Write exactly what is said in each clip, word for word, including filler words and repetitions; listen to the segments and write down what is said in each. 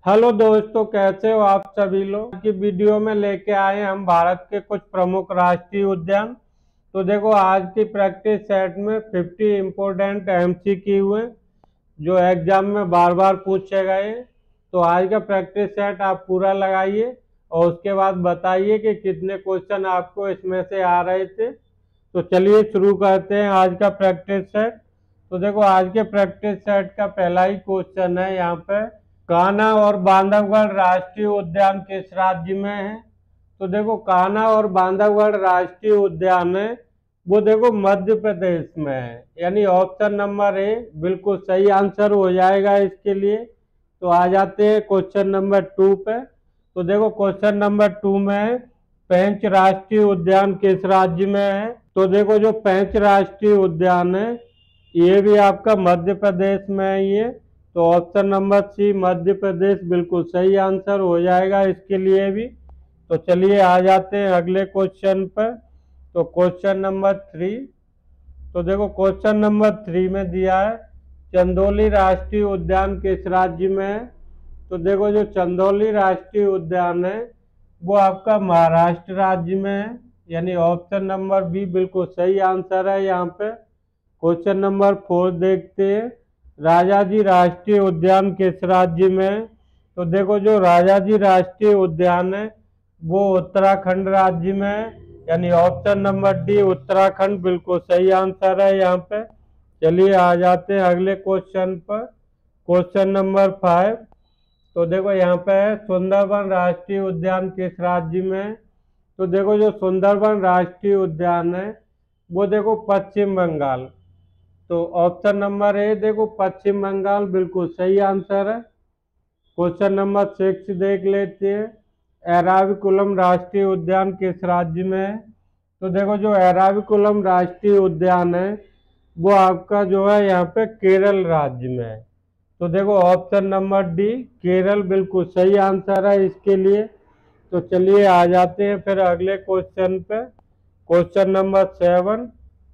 Hello दोस्तों, कैसे हो आप सभी लोग। की वीडियो में लेके आए हैं हम भारत के कुछ प्रमुख राष्ट्रीय उद्यान। तो देखो, आज की प्रैक्टिस सेट में फिफ्टी इम्पोर्टेंट एमसीक्यू हैं जो एग्जाम में बार बार पूछे गए हैं। तो आज का प्रैक्टिस सेट आप पूरा लगाइए और उसके बाद बताइए कि कितने क्वेश्चन आपको इसमें से आ रहे थे। तो चलिए शुरू करते हैं आज का प्रैक्टिस सेट। तो देखो, आज के प्रैक्टिस सेट का पहला ही क्वेश्चन है यहाँ पे, कान्हा और बांधवगढ़ राष्ट्रीय उद्यान किस राज्य में है। तो देखो, कान्हा और बांधवगढ़ राष्ट्रीय उद्यान है वो देखो मध्य प्रदेश में है, यानी ऑप्शन नंबर ए बिल्कुल सही आंसर हो जाएगा इसके लिए। तो आ जाते हैं क्वेश्चन नंबर टू पे। तो देखो, क्वेश्चन नंबर टू में है, पेंच राष्ट्रीय उद्यान किस राज्य में है। तो देखो, जो पेंच राष्ट्रीय उद्यान है ये भी आपका मध्य प्रदेश में है ये। तो ऑप्शन नंबर सी मध्य प्रदेश बिल्कुल सही आंसर हो जाएगा इसके लिए भी। तो चलिए आ जाते हैं अगले क्वेश्चन पर। तो क्वेश्चन नंबर थ्री। तो देखो, क्वेश्चन नंबर थ्री में दिया है, चंदौली राष्ट्रीय उद्यान किस राज्य में है। तो देखो, जो चंदौली राष्ट्रीय उद्यान है वो आपका महाराष्ट्र राज्य में है, यानी ऑप्शन नंबर बी बिल्कुल सही आंसर है यहाँ पे। क्वेश्चन नंबर फोर देखते हैं, राजाजी राष्ट्रीय उद्यान किस राज्य में है। तो देखो, जो राजाजी राष्ट्रीय उद्यान है वो उत्तराखंड राज्य में है, यानी ऑप्शन नंबर डी उत्तराखंड बिल्कुल सही आंसर है यहाँ पे। चलिए आ जाते हैं अगले क्वेश्चन पर। Question number five. तो देखो, यहाँ पे है, सुंदरबन राष्ट्रीय उद्यान किस राज्य में है। तो देखो, जो सुंदरबन राष्ट्रीय उद्यान है वो देखो पश्चिम बंगाल। तो ऑप्शन नंबर ए देखो पश्चिम बंगाल बिल्कुल सही आंसर है। क्वेश्चन नंबर सिक्स देख लेते हैं, एराविकुलम राष्ट्रीय उद्यान किस राज्य में है। तो देखो, जो एराविकुलम राष्ट्रीय उद्यान है वो आपका जो है यहाँ पे केरल राज्य में है। तो देखो, ऑप्शन नंबर डी केरल बिल्कुल सही आंसर है इसके लिए। तो चलिए आ जाते हैं फिर अगले क्वेश्चन पे। Question number seven.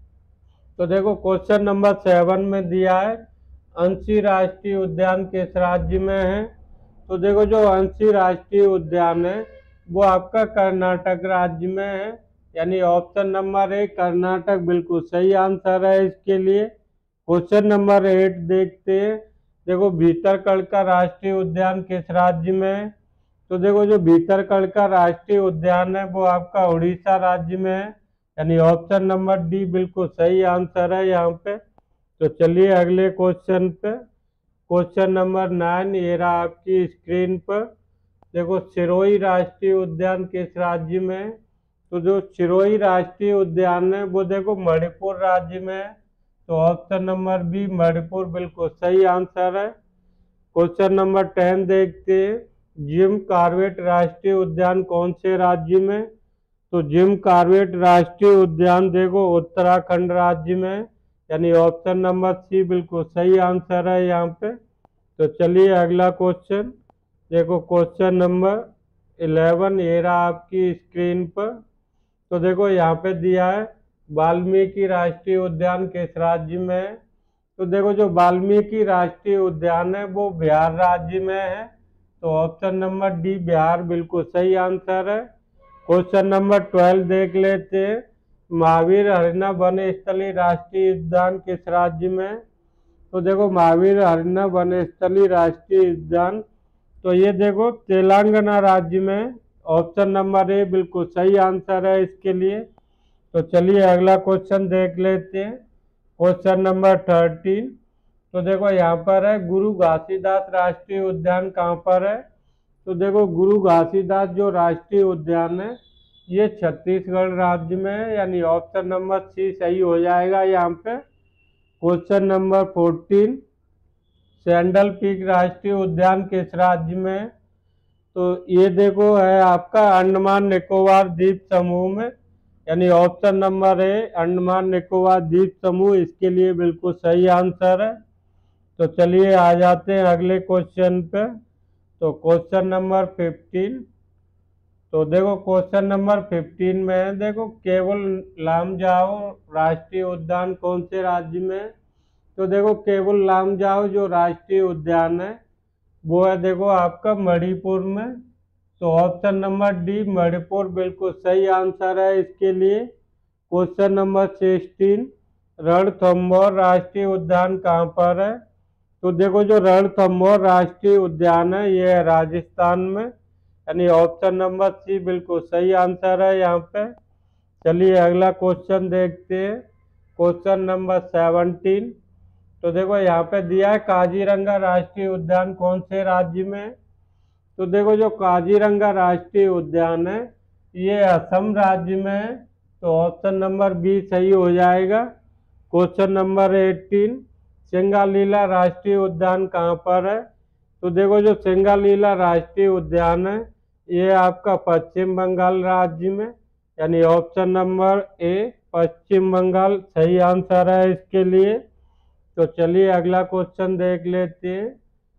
तो देखो, क्वेश्चन नंबर सेवन में दिया है, अंशी राष्ट्रीय उद्यान किस राज्य में है। तो देखो, जो अंशी राष्ट्रीय उद्यान है वो आपका कर्नाटक राज्य में है, यानी ऑप्शन नंबर ए कर्नाटक बिल्कुल सही आंसर है इसके लिए। क्वेश्चन नंबर एट देखते हैं, देखो भीतरकनिका राष्ट्रीय उद्यान किस राज्य में है। तो देखो, जो भीतरकनिका राष्ट्रीय उद्यान है वो आपका उड़ीसा राज्य में है, यानी ऑप्शन नंबर डी बिल्कुल सही आंसर है यहाँ पे। तो चलिए अगले क्वेश्चन पे। क्वेश्चन नंबर नाइन ये रहा आपकी स्क्रीन पर। देखो, सिरोही राष्ट्रीय उद्यान किस राज्य में है। तो जो सिरोही राष्ट्रीय उद्यान है वो देखो मणिपुर राज्य में है। तो ऑप्शन नंबर बी मणिपुर बिल्कुल सही आंसर है। क्वेश्चन नंबर टेन देखते हैं, जिम कॉर्बेट राष्ट्रीय उद्यान कौन से राज्य में। तो जिम कॉर्बेट राष्ट्रीय उद्यान देखो उत्तराखंड राज्य में, यानी ऑप्शन नंबर सी बिल्कुल सही आंसर है यहाँ पे। तो चलिए अगला क्वेश्चन। देखो, क्वेश्चन नंबर इलेवन ये रहा आपकी स्क्रीन पर। तो देखो, यहाँ पे दिया है, वाल्मीकि राष्ट्रीय उद्यान किस राज्य में है। तो देखो, जो वाल्मीकि राष्ट्रीय उद्यान है वो बिहार राज्य में है। तो ऑप्शन नंबर डी बिहार बिल्कुल सही आंसर है। क्वेश्चन नंबर ट्वेल्व देख लेते हैं, महावीर हरिना वन स्थली राष्ट्रीय उद्यान किस राज्य में है। तो देखो, महावीर हरिना वन स्थली राष्ट्रीय उद्यान तो ये देखो तेलंगाना राज्य में, ऑप्शन नंबर ए बिल्कुल सही आंसर है इसके लिए। तो चलिए अगला क्वेश्चन देख लेते हैं। Question number thirteen. तो देखो, यहाँ पर है, गुरु घासीदास राष्ट्रीय उद्यान कहाँ पर है। तो देखो, गुरु घासीदास जो राष्ट्रीय उद्यान है ये छत्तीसगढ़ राज्य में है, यानी ऑप्शन नंबर सी सही हो जाएगा यहाँ पे। Question number fourteen, Saddle Peak राष्ट्रीय उद्यान किस राज्य में है। तो ये देखो है आपका अंडमान निकोबार द्वीप समूह में, यानी option number A Andaman Nicobar द्वीप समूह इसके लिए बिल्कुल सही आंसर है। तो चलिए आ जाते हैं अगले क्वेश्चन पे। तो क्वेश्चन नंबर फिफ्टीन। तो देखो, क्वेश्चन नंबर फिफ्टीन में है, देखो केवल लामजाओ राष्ट्रीय उद्यान कौन से राज्य में है। तो देखो, केवल लामजाओ जो राष्ट्रीय उद्यान है वो है देखो आपका मणिपुर में। तो ऑप्शन नंबर डी मणिपुर बिल्कुल सही आंसर है इसके लिए। क्वेश्चन नंबर सिक्सटीन, रणथंभौर राष्ट्रीय उद्यान कहाँ पर है? तो देखो जो रणथंभौर राष्ट्रीय उद्यान है ये है राजस्थान में, यानी ऑप्शन नंबर सी बिल्कुल सही आंसर है यहाँ पे। चलिए अगला क्वेश्चन देखते हैं, क्वेश्चन नंबर सेवनटीन। तो देखो यहाँ पे दिया है काजीरंगा राष्ट्रीय उद्यान कौन से राज्य में है? तो देखो जो काजीरंगा राष्ट्रीय उद्यान है ये असम राज्य में है, तो ऑप्शन नंबर बी सही हो जाएगा। क्वेश्चन नंबर एटीन, सिंगालीला राष्ट्रीय उद्यान कहाँ पर है? तो देखो जो सिंगालीला राष्ट्रीय उद्यान है ये आपका पश्चिम बंगाल राज्य में, यानी ऑप्शन नंबर ए पश्चिम बंगाल सही आंसर है इसके लिए। तो चलिए अगला क्वेश्चन देख लेते हैं।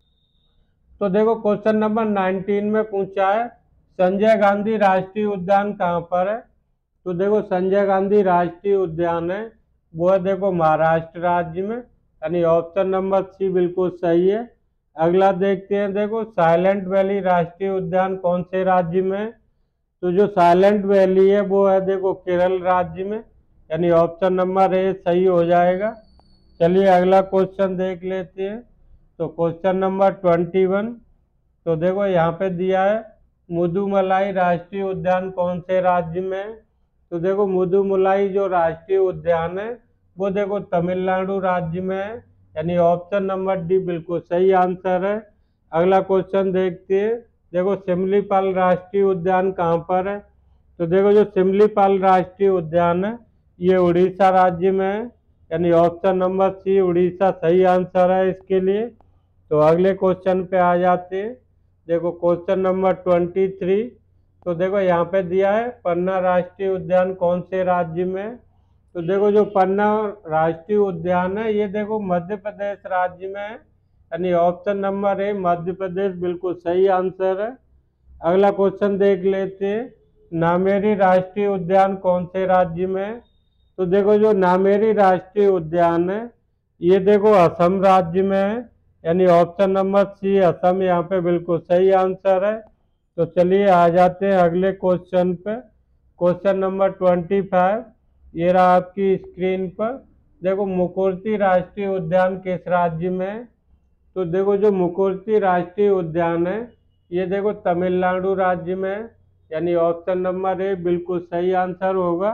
तो देखो क्वेश्चन नंबर नाइनटीन में पूछा है संजय गांधी राष्ट्रीय उद्यान कहाँ पर है? तो देखो संजय गांधी राष्ट्रीय उद्यान है वो है देखो महाराष्ट्र राज्य में, यानी ऑप्शन नंबर सी बिल्कुल सही है। अगला देखते हैं, देखो साइलेंट वैली राष्ट्रीय उद्यान कौन से राज्य में है? तो जो साइलेंट वैली है वो है देखो केरल राज्य में, यानी ऑप्शन नंबर ए सही हो जाएगा। चलिए अगला क्वेश्चन देख लेते हैं। तो क्वेश्चन नंबर ट्वेंटी वन, तो देखो यहाँ पे दिया है मुदुमलाई राष्ट्रीय उद्यान कौन से राज्य में है? तो देखो मुदुमलाई जो राष्ट्रीय उद्यान है वो देखो तमिलनाडु राज्य में है, यानी ऑप्शन नंबर डी बिल्कुल सही आंसर है। अगला क्वेश्चन देखते हैं, देखो सिमलीपाल राष्ट्रीय उद्यान कहाँ पर है? तो देखो जो सिमलीपाल राष्ट्रीय उद्यान है ये उड़ीसा राज्य में है, यानी ऑप्शन नंबर सी उड़ीसा सही आंसर है इसके लिए। तो अगले क्वेश्चन पे आ जाते हैं, देखो क्वेश्चन नंबर ट्वेंटी थ्री। तो देखो यहाँ पे दिया है पन्ना राष्ट्रीय उद्यान कौन से राज्य में है? तो देखो जो पन्ना राष्ट्रीय उद्यान है ये देखो मध्य प्रदेश राज्य में है, यानी ऑप्शन नंबर ए मध्य प्रदेश बिल्कुल सही आंसर है। अगला क्वेश्चन देख लेते हैं, नामेरी राष्ट्रीय उद्यान कौन से राज्य में है? तो देखो जो नामेरी राष्ट्रीय उद्यान है ये देखो असम राज्य में है, यानी ऑप्शन नंबर सी असम यहाँ पे बिल्कुल सही आंसर है। तो चलिए आ जाते हैं अगले क्वेश्चन पे, क्वेश्चन नंबर ट्वेंटी फाइव। ये रहा आपकी स्क्रीन पर, देखो मुकुर्ती राष्ट्रीय उद्यान किस राज्य में है? तो देखो जो मुकुर्ती राष्ट्रीय उद्यान है ये देखो तमिलनाडु राज्य में है, यानी ऑप्शन नंबर ए बिल्कुल सही आंसर होगा।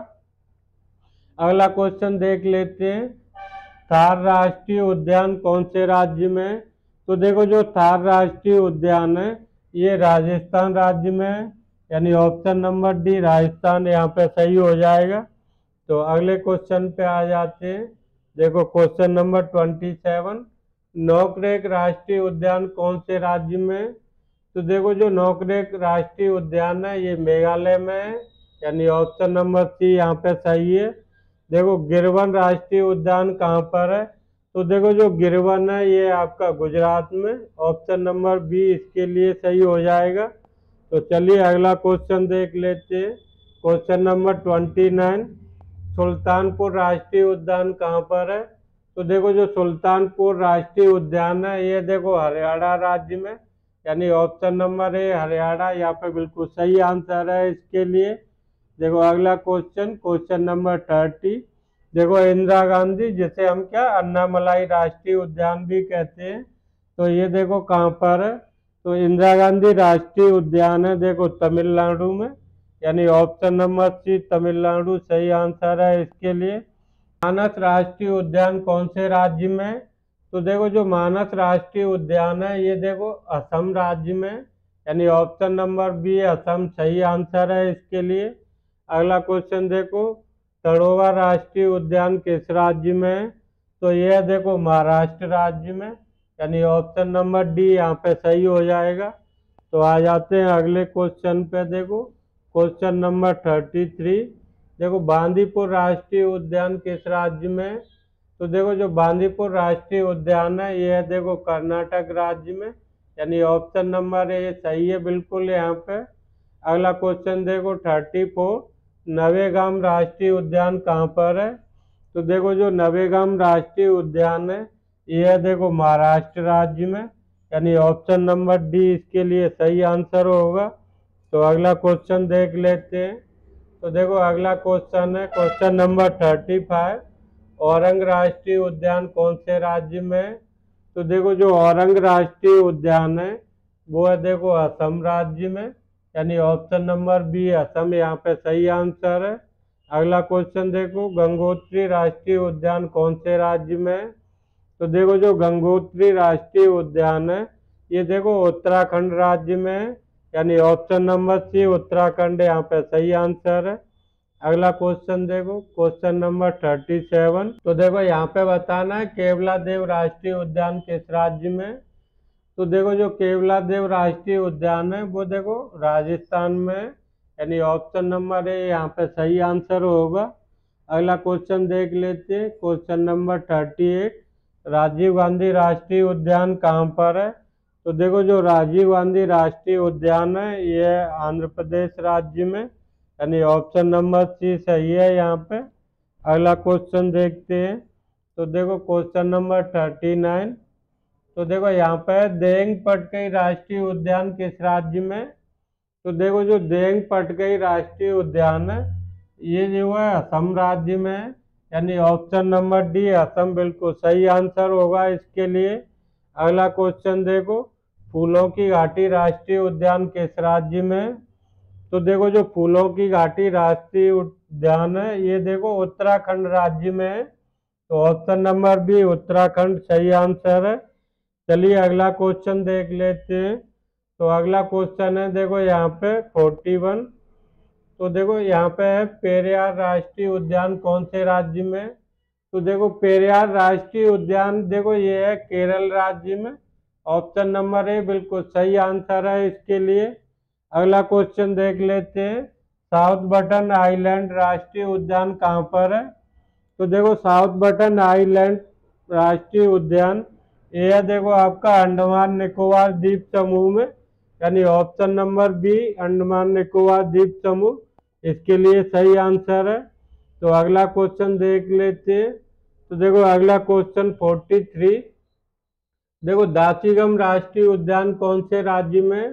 अगला क्वेश्चन देख लेते हैं, थार राष्ट्रीय उद्यान कौन से राज्य में है? तो देखो जो थार राष्ट्रीय उद्यान है ये राजस्थान राज्य में है, यानी ऑप्शन नंबर डी राजस्थान यहाँ पे सही हो जाएगा। तो अगले क्वेश्चन पे आ जाते हैं, देखो question number twenty seven, Nokrek राष्ट्रीय उद्यान कौन से राज्य में है? तो देखो जो नौकरेक राष्ट्रीय उद्यान है ये मेघालय में है, यानी ऑप्शन नंबर सी यहाँ पे सही है। देखो गिरवन राष्ट्रीय उद्यान कहाँ पर है? तो देखो जो गिरवन है ये आपका गुजरात में, ऑप्शन नंबर बी इसके लिए सही हो जाएगा। तो चलिए अगला क्वेश्चन देख लेते हैं, question number twenty nine, Sultanpur राष्ट्रीय उद्यान कहाँ पर है? तो देखो जो सुल्तानपुर राष्ट्रीय उद्यान है ये देखो हरियाणा राज्य में, यानी ऑप्शन नंबर ए हरियाणा यहाँ पे बिल्कुल सही आंसर है इसके लिए। देखो अगला क्वेश्चन, क्वेश्चन नंबर थर्टी, देखो इंदिरा गांधी जिसे हम क्या अन्नामलाई राष्ट्रीय उद्यान भी कहते हैं, तो ये देखो कहाँ पर है? तो इंदिरा गांधी राष्ट्रीय उद्यान है देखो तमिलनाडु में, यानी ऑप्शन नंबर सी तमिलनाडु सही आंसर है इसके लिए। मानस राष्ट्रीय उद्यान कौन से राज्य में है? तो देखो जो मानस राष्ट्रीय उद्यान है ये देखो असम राज्य में, यानी ऑप्शन नंबर बी असम सही आंसर है इसके लिए। अगला क्वेश्चन देखो, तड़ोवा राष्ट्रीय उद्यान किस राज्य में है? तो यह देखो महाराष्ट्र राज्य में, यानी ऑप्शन नंबर डी यहाँ पे सही हो जाएगा। तो आ जाते हैं अगले क्वेश्चन पे, देखो क्वेश्चन नंबर थर्टी थ्री, देखो बांदीपुर राष्ट्रीय उद्यान किस राज्य में है? तो देखो जो बांदीपुर राष्ट्रीय उद्यान है ये है देखो कर्नाटक राज्य में, यानी ऑप्शन नंबर ए सही है बिल्कुल यहाँ पे। अगला क्वेश्चन देखो थर्टी फोर, नवेगाम राष्ट्रीय उद्यान कहाँ पर है? तो देखो जो नवेगाम राष्ट्रीय उद्यान है ये है देखो महाराष्ट्र राज्य में, यानी ऑप्शन नंबर डी इसके लिए सही आंसर होगा। तो अगला क्वेश्चन देख लेते हैं। तो देखो अगला क्वेश्चन है question number thirty five, Aurang राष्ट्रीय उद्यान कौन से राज्य में है? तो देखो जो औरंग राष्ट्रीय उद्यान है वो है देखो असम राज्य में, यानी ऑप्शन नंबर बी असम यहाँ पे सही आंसर है। अगला क्वेश्चन देखो गंगोत्री राष्ट्रीय उद्यान कौन से राज्य में है? तो देखो जो गंगोत्री राष्ट्रीय उद्यान है ये देखो उत्तराखंड राज्य में है, यानी ऑप्शन नंबर सी उत्तराखंड यहाँ पे सही आंसर है। अगला क्वेश्चन देखो क्वेश्चन नंबर थर्टी सेवन। तो देखो यहाँ पे बताना है केवला देव राष्ट्रीय उद्यान किस राज्य में। तो देखो जो केवला देव राष्ट्रीय उद्यान है वो देखो राजस्थान में, यानी ऑप्शन नंबर ए यहाँ पे सही आंसर होगा। अगला क्वेश्चन देख लेते हैं question number thirty eight, Rajiv Gandhi राष्ट्रीय उद्यान कहाँ पर है? तो देखो जो राजीव गांधी राष्ट्रीय उद्यान है ये आंध्र प्रदेश राज्य में, यानी ऑप्शन नंबर सी सही है यहाँ पे। अगला क्वेश्चन देखते हैं। तो देखो क्वेश्चन नंबर थर्टी नाइन। तो देखो यहाँ पे देंग पटकई राष्ट्रीय उद्यान किस राज्य में? तो देखो जो देंग पटकई राष्ट्रीय उद्यान है ये जो है असम राज्य में है, यानी ऑप्शन नंबर डी असम बिल्कुल सही आंसर होगा इसके लिए। अगला क्वेश्चन देखो फूलों की घाटी राष्ट्रीय उद्यान किस राज्य में? तो देखो जो फूलों की घाटी राष्ट्रीय उद्यान है ये देखो उत्तराखंड राज्य में है, तो ऑप्शन नंबर बी उत्तराखंड सही आंसर है। चलिए अगला क्वेश्चन देख लेते हैं। तो अगला क्वेश्चन है देखो यहाँ पे फोर्टी वन। तो देखो यहाँ पे है पेरियार राष्ट्रीय उद्यान कौन से राज्य में? तो देखो पेरियार राष्ट्रीय उद्यान देखो ये है केरल राज्य में, ऑप्शन नंबर ए बिल्कुल सही आंसर है इसके लिए। अगला क्वेश्चन देख लेते हैं साउथ बटन आइलैंड राष्ट्रीय उद्यान कहाँ पर है? तो देखो साउथ बटन आइलैंड राष्ट्रीय उद्यान यह देखो आपका अंडमान निकोबार द्वीप समूह में, यानी option number B Andaman Nicobar द्वीप समूह इसके लिए सही आंसर है। तो अगला क्वेश्चन देख लेते हैं। तो देखो अगला क्वेश्चन फोर्टी थ्री, देखो दासीगम राष्ट्रीय उद्यान कौन से राज्य में?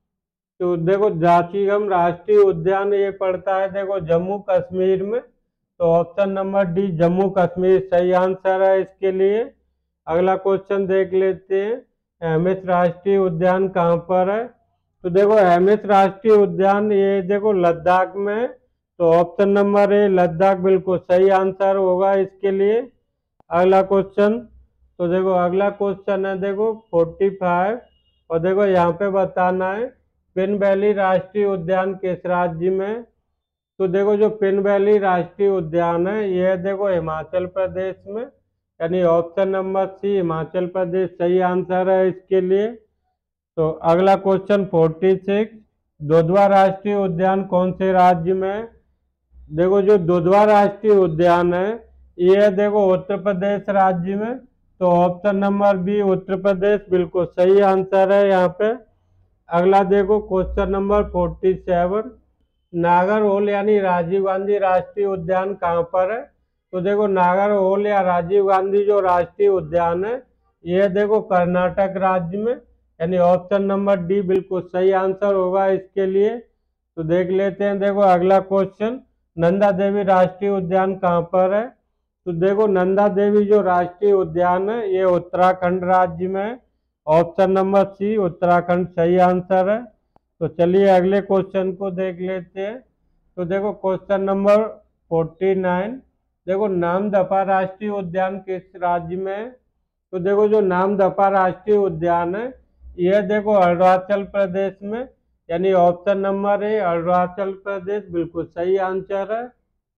तो देखो दासीगम राष्ट्रीय उद्यान ये पड़ता है देखो जम्मू कश्मीर में, तो option number D Jammu Kashmir सही आंसर है इसके लिए। अगला क्वेश्चन देख लेते हैं एमएस राष्ट्रीय उद्यान कहाँ पर है? तो देखो एमएस राष्ट्रीय उद्यान ये देखो लद्दाख में, तो ऑप्शन नंबर ए लद्दाख बिल्कुल सही आंसर होगा इसके लिए। अगला क्वेश्चन, तो देखो अगला क्वेश्चन है देखो फोर्टी फाइव, और देखो यहाँ पे बताना है पिन वैली राष्ट्रीय उद्यान किस राज्य में? तो देखो जो पिन वैली राष्ट्रीय उद्यान है यह देखो हिमाचल प्रदेश में, यानी option number C Himachal Pradesh सही आंसर है इसके लिए। तो अगला क्वेश्चन फोर्टी सिक्स, दुधवा राष्ट्रीय उद्यान कौन से राज्य में? देखो जो दुधवा राष्ट्रीय उद्यान है यह देखो उत्तर प्रदेश राज्य में, तो option number B Uttar Pradesh बिल्कुल सही आंसर है यहाँ पे। अगला देखो question number forty seven, Nagarhole यानी राजीव गांधी राष्ट्रीय उद्यान कहाँ पर है? तो देखो नागरहोल या राजीव गांधी जो राष्ट्रीय उद्यान है यह देखो कर्नाटक राज्य में, यानी ऑप्शन नंबर डी बिल्कुल सही आंसर होगा इसके लिए। तो देख लेते हैं देखो अगला क्वेश्चन, नंदा देवी राष्ट्रीय उद्यान कहाँ पर है? तो देखो नंदा देवी जो राष्ट्रीय उद्यान है ये उत्तराखंड राज्य में है, ऑप्शन नंबर सी उत्तराखंड सही आंसर है। तो चलिए अगले क्वेश्चन को देख लेते हैं। तो देखो क्वेश्चन नंबर फोर्टी नाइन, देखो नामदफा राष्ट्रीय उद्यान किस राज्य में है? तो देखो जो नामदफा राष्ट्रीय उद्यान है यह देखो अरुणाचल प्रदेश में, यानी option number A Arunachal Pradesh बिल्कुल सही आंसर है।